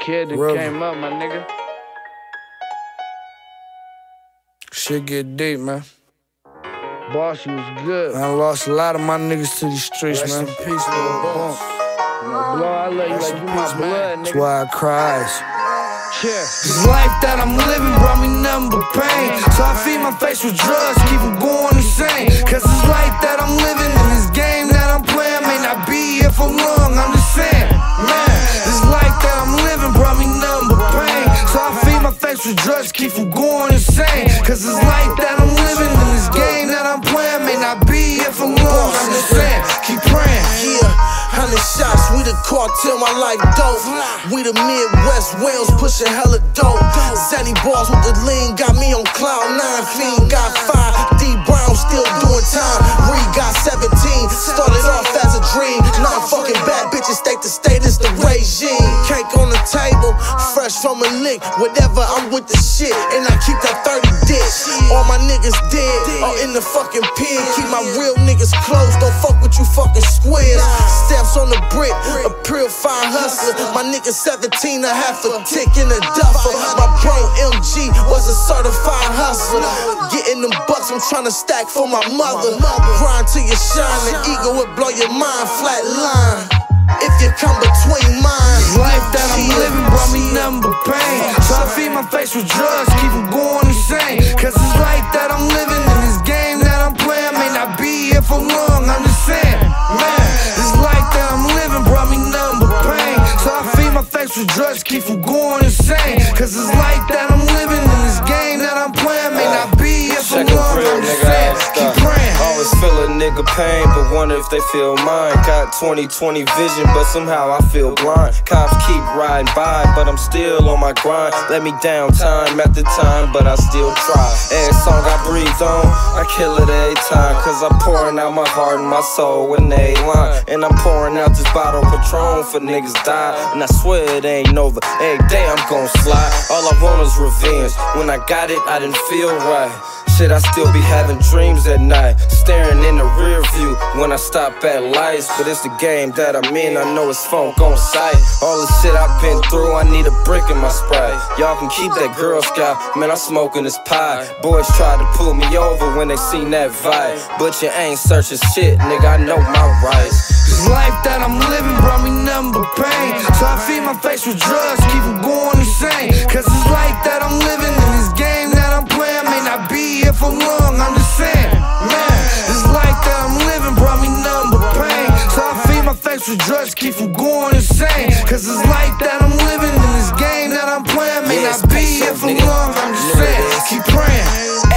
kid that came up, my nigga. Shit get deep, man. Boss, you was good. I lost a lot of my niggas to these streets, Rest man. in peace, Lil Boss. Blow, I love you like you my blood, That's nigga. why I cries. Cheer. This life that I'm living brought me nothing but pain. So I feed my face with drugs, keep them going insane. Cause this life that I'm living in, this game that I'm playing, may not be here for long, I'm just saying. Man, this life that I'm living brought me nothing but pain. So I feed my face with drugs, keep them going insane. Cause this life that I'm living in, this game that I'm playing, may not be here for long, I'm just saying. Keep praying. Yeah, 100 shots, we the cartel, my life dope. We the Midwest Wales, pushing hella dope. Zanny balls with the lean, got me on cloud 9. Fiend got 5, D Brown still doing time. Reed got 17, started off as a dream. Now I'm fucking bad bitches, state to state, it's the regime. Cake on the table, fresh from a lick. Whatever, I'm with the shit, and I keep that 30 dick. All my niggas dead, all in the fucking pen. Keep my real niggas close, don't fuck with you fucking squares. Steps on the brick, a pure fine hustler. My nigga 17, a half a tick in a duffer. My bro MG was a certified hustler. Getting them bucks, I'm tryna stack for my mother. Grind till you shine, the ego will blow your mind. Flat line, if you come between mine. This life that I'm living brought me nothing but pain. So I feed my face with drugs, keep them going insane. Cause this life that I'm living in, this game that I'm playing, may not be here for long, I'm just saying. Man, this life that I'm living brought me nothing but pain. So I feed my face with drugs, keep them going insane. Cause this life that I'm living in, this game that I'm playing, may not be here for long, I'm just saying. Keep praying. Always feel a nigga pain, but wonder if they feel mine. Got 20/20 vision, but somehow I feel blind. Cops keep riding by, but I'm still on my grind. Let me down time after time, but I still try. Every song I breathe on, I kill it every time. Cause I'm pouring out my heart and my soul with a line. And I'm pouring out this bottle of Patron for niggas die. And I swear it ain't over, every day I'm gon' slide. All I want is revenge, when I got it I didn't feel right. Shit, I still be having dreams at night, staring in the rear view when I stop at lights. But it's the game that I'm in, I know it's funk on sight. All the shit I've been through, I need a brick in my Sprite. Y'all can keep that Girl Scout, man, I'm smoking this pie. Boys try to pull me over when they seen that vibe, but you ain't searching shit, nigga, I know my rights. This life that I'm living brought me nothing but pain. So I feed my face with drugs, keep them going insane. Cause this life that I'm living in, this game that I'm playing, may not be here for long, I'm just saying. Man, this life that I'm living brought me nothing but pain. So I feed my face with drugs, keep them going insane. Cause this life that I'm living in, this game that I'm playing, may not be here for long, I'm just saying. Keep praying.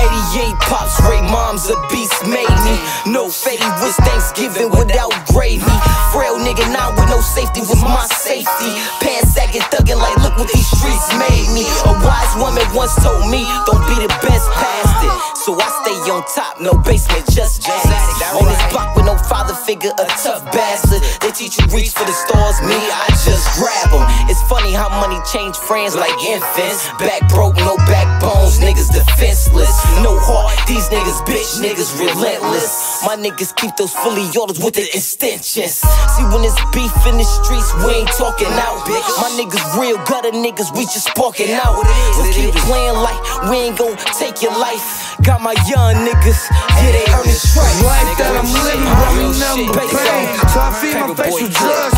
88 pops, Ray moms, a beast made me. No fatty was Thanksgiving without gravy. Frail nigga, not with no safety was my safety. Pants sagging, thugging like look what these streets made me. A wise woman once told me, don't be the best past it. So I stay on top, no basement, just attic. On this block with no father figure, a tough bastard. They teach you reach for the stars, me, I just grab them. It's funny how money change friends like infants. Back broke, no backbones, niggas defenseless. No heart, these niggas bitch, niggas relentless. My niggas keep those fully orders with the extensions. See when it's beef in the streets, we ain't talking out. My niggas real gutter niggas, we just sparking out. So keep playing like we ain't gon' take your life. Got my young niggas, yeah they earn it straight. Life that I'm living brought me nothing but pain. So I feed my face with drugs,